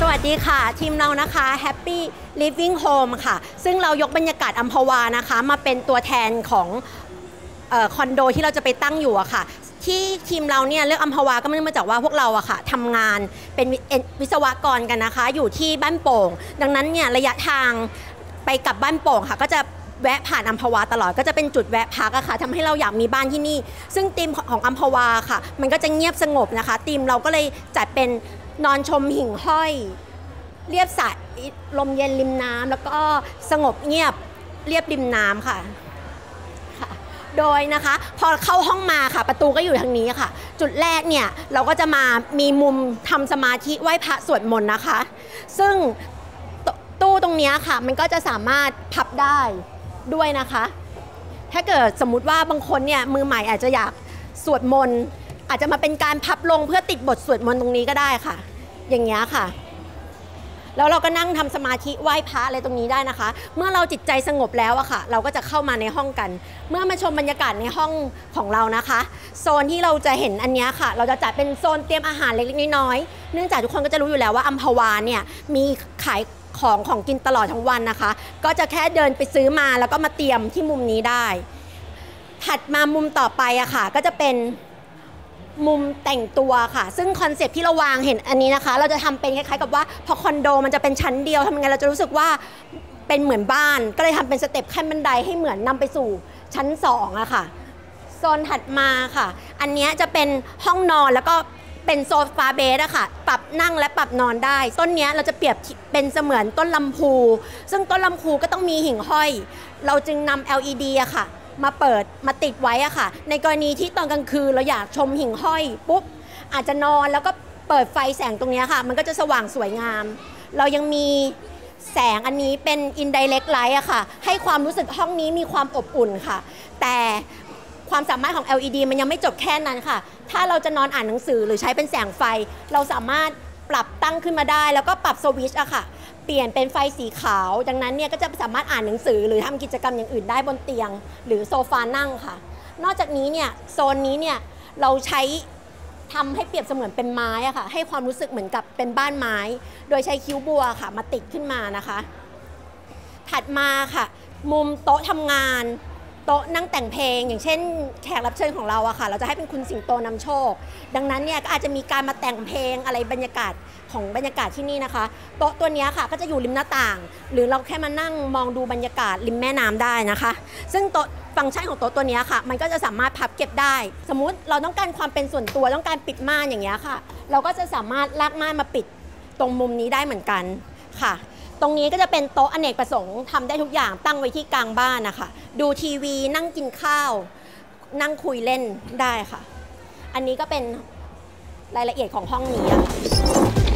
วัสดีค่ะทีมเรานะคะ Happy Living Home ค่ะซึ่งเรายกบรรยากาศอัมพวานะคะมาเป็นตัวแทนของคอนโดที่เราจะไปตั้งอยู่อะค่ะที่ทีมเราเนี่ยเลือกอัมพวาก็เนื่องมาจากว่าพวกเราอะค่ะทำงานเป็นวิศวกรกันนะคะอยู่ที่บ้านโป่งดังนั้นเนี่ยระยะทางไปกับบ้านโป่งค่ะก็จะแวะผ่านอัมพวาตลอดก็จะเป็นจุดแวะพักอะค่ะทำให้เราอยากมีบ้านที่นี่ซึ่งธีมของอัมพวาค่ะมันก็จะเงียบสงบนะคะธีมเราก็เลยจัดเป็นนอนชมหิ่งห้อยเรียบสระลมเย็นริมน้ำแล้วก็สงบเงียบเรียบริมน้ำค่ะโดยนะคะพอเข้าห้องมาค่ะประตูก็อยู่ทางนี้ค่ะจุดแรกเนี่ยเราก็จะมามีมุมทำสมาธิไหว้พระสวดมนต์นะคะซึ่งตู้ตรงนี้ค่ะมันก็จะสามารถพับได้ด้วยนะคะถ้าเกิดสมมุติว่าบางคนเนี่ยมือใหม่อาจจะอยากสวดมนต์อาจจะมาเป็นการพับลงเพื่อติดบทสวดมนต์ตรงนี้ก็ได้ค่ะอย่างเงี้ยค่ะแล้วเราก็นั่งทำสมาธิไหว้พระอะไรตรงนี้ได้นะคะเมื่อเราจิตใจสงบแล้วอะค่ะเราก็จะเข้ามาในห้องกันเมื่อมาชมบรรยากาศในห้องของเรานะคะโซนที่เราจะเห็นอันนี้ค่ะเราจะจัดเป็นโซนเตรียมอาหารเล็กๆน้อยๆเนื่องจากทุกคนก็จะรู้อยู่แล้วว่าอัมพวาเนี่ยมีขายของกินตลอดทั้งวันนะคะก็จะแค่เดินไปซื้อมาแล้วก็มาเตรียมที่มุมนี้ได้ถัดมามุมต่อไปอะค่ะก็จะเป็นมุมแต่งตัวค่ะซึ่งคอนเซปต์ที่เราวางเห็นอันนี้นะคะเราจะทำเป็นคล้ายๆกับว่าพอคอนโดมันจะเป็นชั้นเดียวทำยังไงเราจะรู้สึกว่าเป็นเหมือนบ้านก็เลยทำเป็นสเต็ปขั้นบันไดให้เหมือนนำไปสู่ชั้น2อะค่ะโซนถัดมาค่ะอันนี้จะเป็นห้องนอนแล้วก็เป็นโซฟาเบสอะค่ะปรับนั่งและปรับนอนได้ต้นนี้เราจะเปรียบเป็นเสมือนต้นลำพูซึ่งต้นลำพูก็ต้องมีหิ่งห้อยเราจึงนำ LED อะค่ะมาเปิดมาติดไว้อะค่ะในกรณีที่ตอนกลางคืนเราอยากชมหิ่งห้อยปุ๊บอาจจะนอนแล้วก็เปิดไฟแสงตรงนี้ค่ะมันก็จะสว่างสวยงามเรายังมีแสงอันนี้เป็น indirect light อะค่ะให้ความรู้สึกห้องนี้มีความอบอุ่นค่ะแต่ความสามารถของ LED มันยังไม่จบแค่นั้นค่ะถ้าเราจะนอนอ่านหนังสือหรือใช้เป็นแสงไฟเราสามารถปรับตั้งขึ้นมาได้แล้วก็ปรับสวิตช์อะค่ะเปลี่ยนเป็นไฟสีขาวดังนั้นเนี่ยก็จะสามารถอ่านหนังสือหรือทำกิจกรรมอย่างอื่นได้บนเตียงหรือโซฟานั่งค่ะนอกจากนี้เนี่ยโซนนี้เนี่ยเราใช้ทำให้เปรียบเสมือนเป็นไม้อะค่ะให้ความรู้สึกเหมือนกับเป็นบ้านไม้โดยใช้คิ้วบัวค่ะมาติดขึ้นมานะคะถัดมาค่ะมุมโต๊ะทำงานโต๊ะนั่งแต่งเพลงอย่างเช่นแขกรับเชิญของเราอะค่ะเราจะให้เป็นคุณสิงโตนำโชคดังนั้นเนี่ยก็อาจจะมีการมาแต่งเพลงอะไรบรรยากาศที่นี่นะคะโต๊ะตัวนี้ค่ะก็จะอยู่ริมหน้าต่างหรือเราแค่มานั่งมองดูบรรยากาศริมแม่น้ำได้นะคะซึ่งโต๊ะฟังก์ชันของโต๊ะตัวนี้ค่ะมันก็จะสามารถพับเก็บได้สมมุติเราต้องการความเป็นส่วนตัวต้องการปิดม่านอย่างเงี้ยค่ะเราก็จะสามารถลากม่านมาปิดตรงมุมนี้ได้เหมือนกันค่ะตรงนี้ก็จะเป็นโต๊ะอเนกประสงค์ทำได้ทุกอย่างตั้งไว้ที่กลางบ้านนะคะดูทีวีนั่งกินข้าวนั่งคุยเล่นได้ค่ะอันนี้ก็เป็นรายละเอียดของห้องนี้ค่ะ